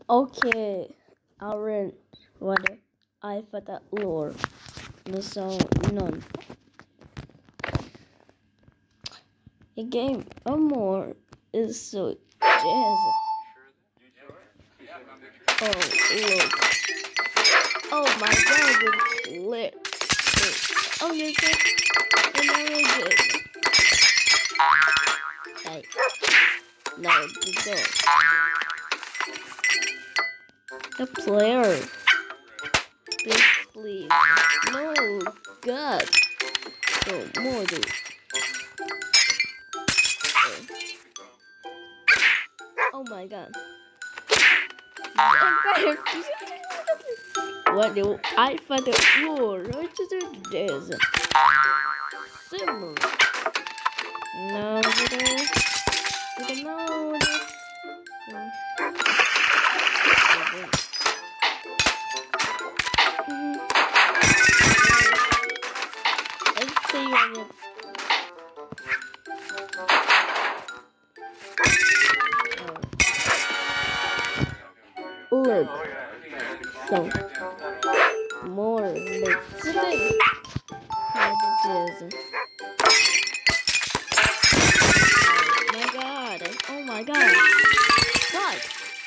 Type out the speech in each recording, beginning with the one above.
Okay, I'll read what I thought that lore. So none. A game or more is so jazz. Oh look. Oh my god, it's lit. Oh this is another game. Hey. No, it's good. The player. Please. No, God. Oh, more dude. Oh my god. What do I find the floor? What is this? Similar. No, no. Let's see on it. Look. So more let's see. Oh my god. Fuck.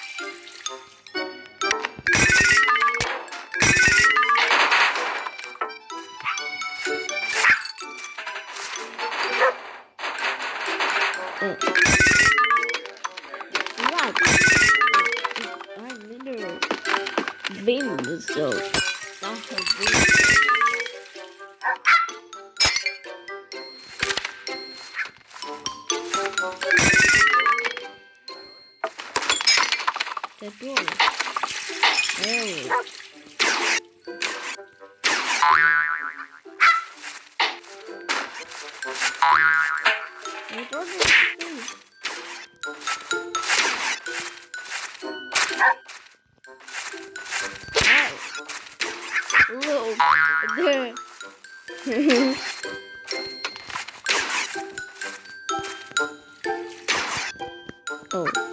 What? I literally wind so that's a wind. The door. Hey. The door is free. Look there. Oh.